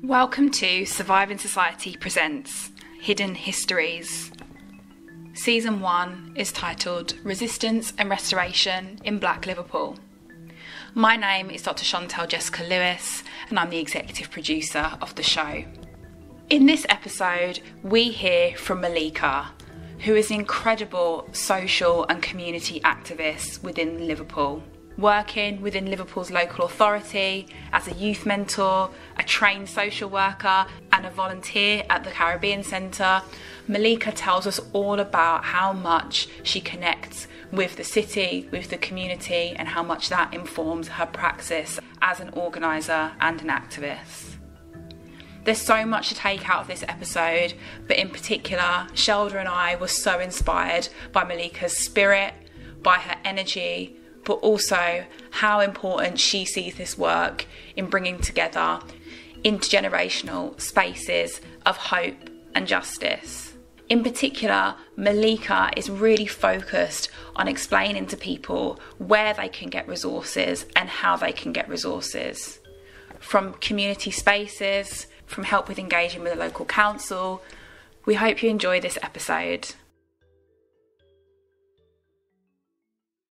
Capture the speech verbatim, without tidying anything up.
Welcome to Surviving Society Presents Hidden Histories. Season one is titled Resistance and Restoration in Black Liverpool. My name is Doctor Chantel Jessica Lewis and I'm the executive producer of the show. In this episode, we hear from Malika, who is an incredible social and community activist within Liverpool. Working within Liverpool's local authority as a youth mentor, a trained social worker and a volunteer at the Caribbean Centre, Malika tells us all about how much she connects with the city, with the community, and how much that informs her praxis as an organiser and an activist. There's so much to take out of this episode, but in particular, Shelda and I were so inspired by Malika's spirit, by her energy, but also how important she sees this work in bringing together intergenerational spaces of hope and justice. In particular, Malika is really focused on explaining to people where they can get resources and how they can get resources. From community spaces, from help with engaging with the local council. We hope you enjoy this episode.